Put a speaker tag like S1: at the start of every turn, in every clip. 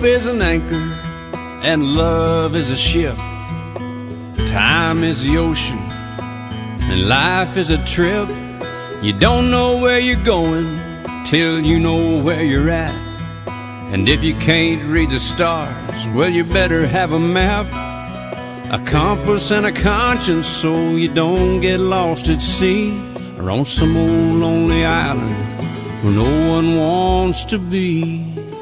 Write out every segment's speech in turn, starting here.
S1: is an anchor and love is a ship. Time is the ocean and life is a trip. You don't know where you're going till you know where you're at. And if you can't read the stars, well, you better have a map, a compass and a conscience, so you don't get lost at sea or on some old lonely island where no one wants to be.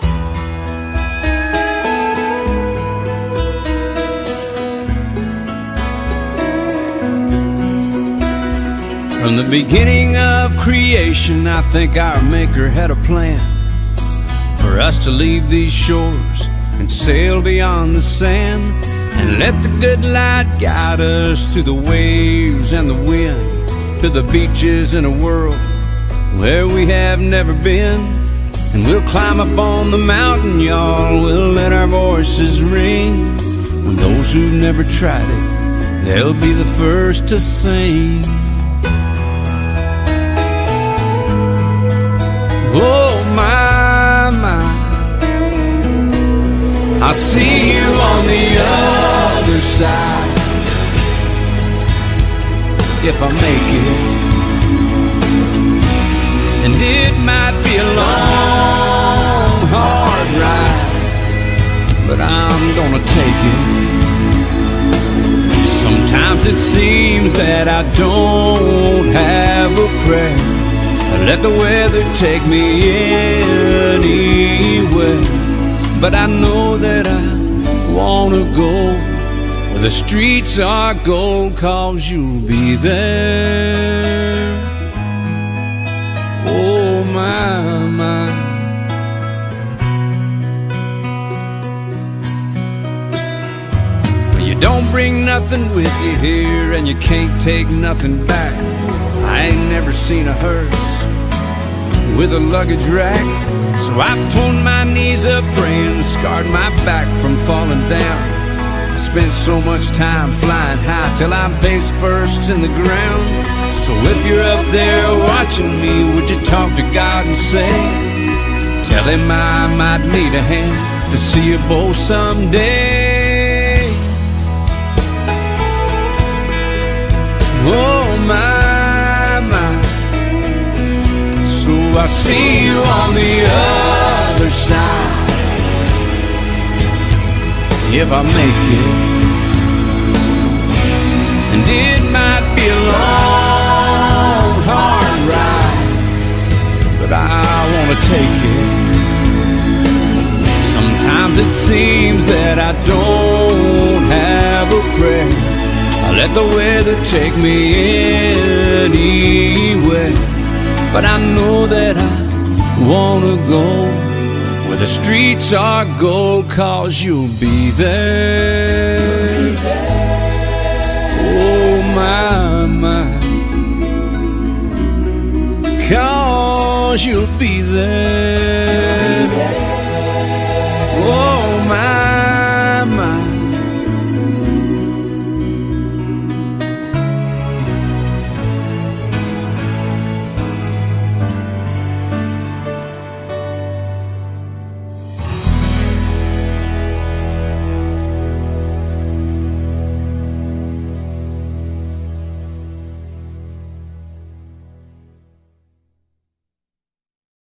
S1: From the beginning of creation, I think our Maker had a plan for us to leave these shores and sail beyond the sand, and let the good light guide us through the waves and the wind, to the beaches in a world where we have never been. And we'll climb up on the mountain, y'all, we'll let our voices ring. When those who've never tried it, they'll be the first to sing. Oh my, my, I'll see you on the other side, if I make it. And it might be a long, hard ride, but I'm gonna take it. Sometimes it seems that I don't have a prayer. I let the weather take me anywhere, but I know that I wanna go where the streets are gold, 'cause you'll be there. Oh my, my. Well, you don't bring nothing with you here, and you can't take nothing back. I ain't never seen a hearse with a luggage rack, so I've torn my knees up praying, scarred my back from falling down. I spent so much time flying high till I'm face first in the ground. So if you're up there watching me, would you talk to God and say, tell him I might need a hand to see you both someday. Oh my, my, so I'll see you on the other side, if I make it. And it might be a long, hard ride, but I wanna take it. Sometimes it seems that I don't have a prayer. I let the weather take me anywhere, but I know that I wanna go where the streets are gold, 'cause you'll be there. Oh my, my, 'cause you'll be there. Oh my.